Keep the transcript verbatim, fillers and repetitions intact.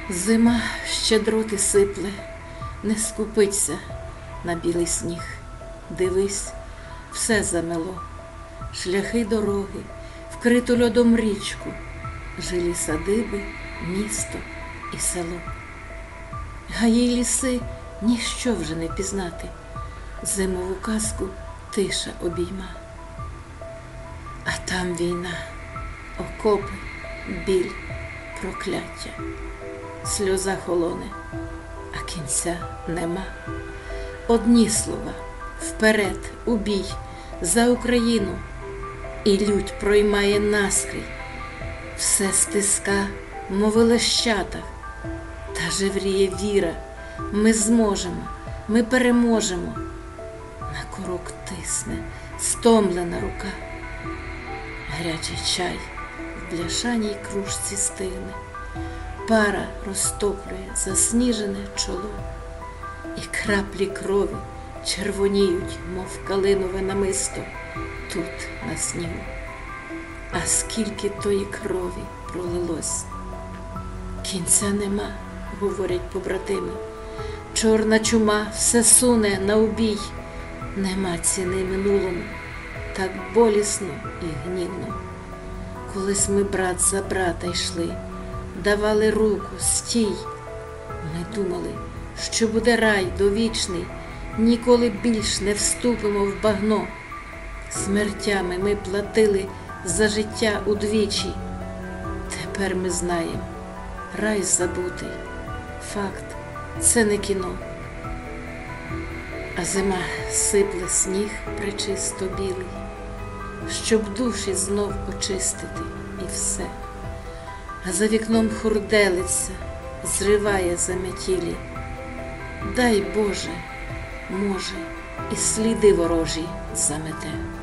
Зима щедроти сипле, не скупиться на білий сніг. Дивись, все замело, шляхи дороги, вкриту льодом річку, жилі садиби, місто і село. Гаї й ліси ніщо вже не пізнати, зимову казку тиша обійма. А там війна, окопи, біль, прокляття, сльоза холоне, а кінця нема. Одні слова – вперед, у бій, за Україну, і лють проймає наскрізь. Все стиска, мови лещата, та жевріє віра. Ми зможемо, ми переможемо. На курок тисне стомлена рука. Гарячий чай в бляшаній кружці стигне. Пара розтоплює засніжене чоло. І краплі крові червоніють, мов калинове намисто, тут, на снігу. А скільки тої крові пролилось. Кінця нема, говорять побратими. Чорна чума все суне на убій. Нема ціни минулому, так болісно і гнівно. Колись ми брат за брата йшли, давали руку, стій. Ми думали, що буде рай довічний, ніколи більш не вступимо в багно. Смертями ми платили за життя удвічі. Тепер ми знаємо, рай забутий, факт, це не кіно. А зима сипле сніг пречисто білий, щоб душі знов очистити, і все. А за вікном хурделиця зриває заметілі. Дай Боже, може, і сліди ворожі замете.